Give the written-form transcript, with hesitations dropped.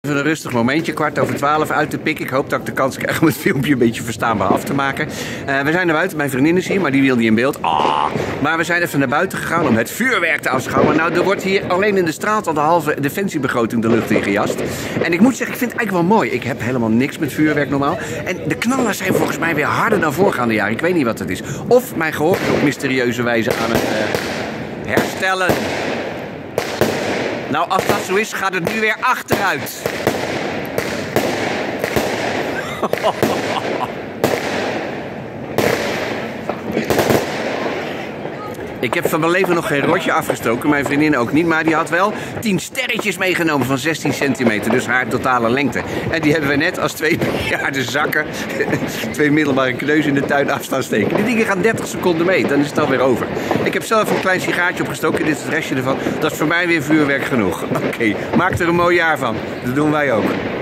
Even een rustig momentje, 11:15 uit te pikken. Ik hoop dat ik de kans krijg om het filmpje een beetje verstaanbaar af te maken. We zijn naar buiten, mijn vriendin is hier, maar die wil niet in beeld. Maar we zijn even naar buiten gegaan om het vuurwerk te afschouwen. Nou, er wordt hier alleen in de straat al de halve defensiebegroting de lucht in gejast. En ik moet zeggen, ik vind het eigenlijk wel mooi. Ik heb helemaal niks met vuurwerk normaal. En de knallers zijn volgens mij weer harder dan voorgaande jaren. Ik weet niet wat het is. Of mijn gehoor is op mysterieuze wijze aan het herstellen. Nou, als dat zo is, gaat het nu weer achteruit. Ik heb van mijn leven nog geen rotje afgestoken, mijn vriendin ook niet, maar die had wel 10 sterretjes meegenomen van 16 centimeter, dus haar totale lengte. En die hebben we net als 2 bejaarde zakken, 2 middelbare kneuzen in de tuin af staan steken. Die dingen gaan 30 seconden mee, dan is het alweer over. Ik heb zelf een klein sigaartje opgestoken, dit is het restje ervan. Dat is voor mij weer vuurwerk genoeg. Oké, maak er een mooi jaar van. Dat doen wij ook.